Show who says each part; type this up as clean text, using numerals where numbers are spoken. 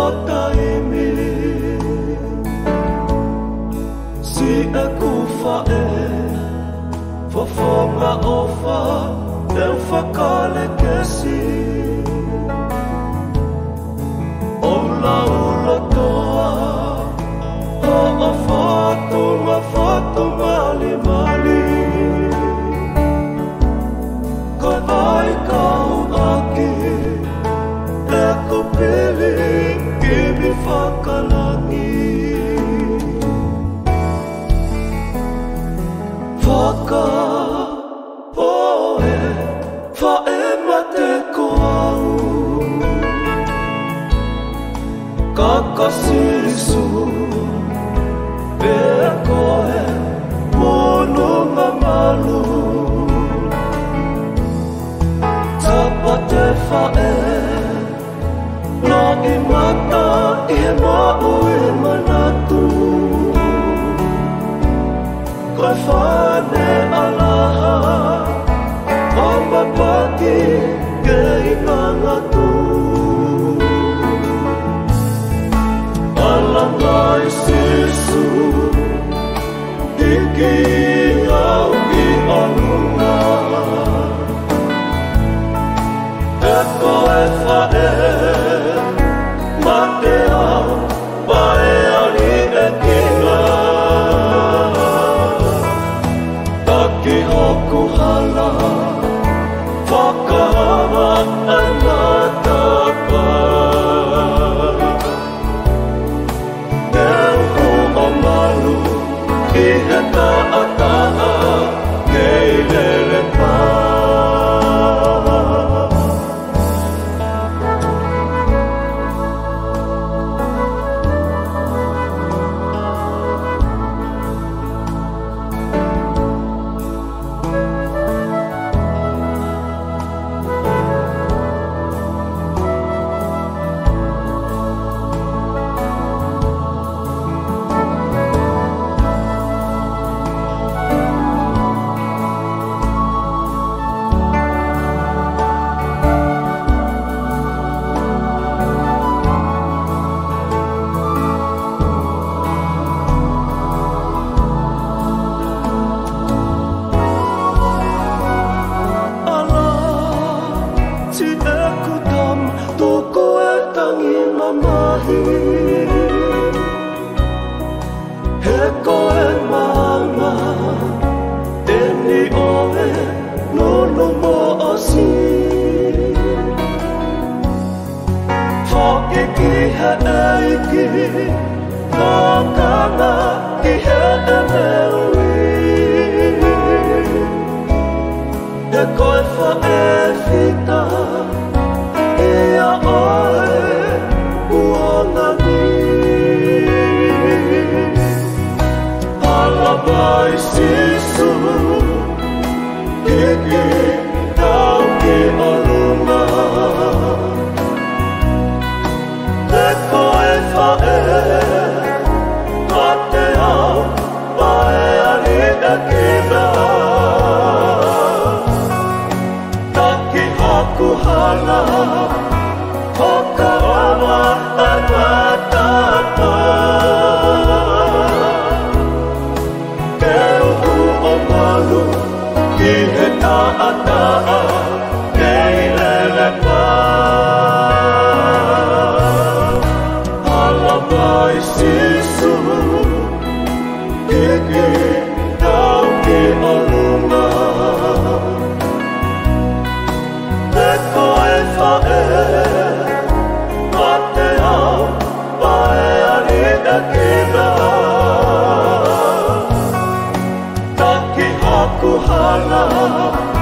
Speaker 1: taimi si e kufa e fofonga ofa e whakale kesi o la ulotoa o whatunga mali mali ko vai kau aki e kupili ki mi whakalangi whaka poe whae mate ko au kakasisu pe koe mono mamalu tapate whae no i mata i he mau e manatu koe whane alaha o mapaki ke i ngangatu alangai sisu iki au i alunga e koe whae mate au pae ali e kina taki hoku hala whakawa ai matapa e uhu o malu i he taataha kei lele pā he koe mama e ni oe nono mo osi whoki ki he eiki whakanga ki he e meui he koe whae whita ia oe uangani Alabai sisu Iki tau ki alunga Te koe whae Mate au Pae ali e kina Taki haku hala Whakaama ai matapa Ki he taataha kei lele pā Alabai sisu Iki tau ki alunga Te koe whae Mate au Pae ali e kina Taki haku hala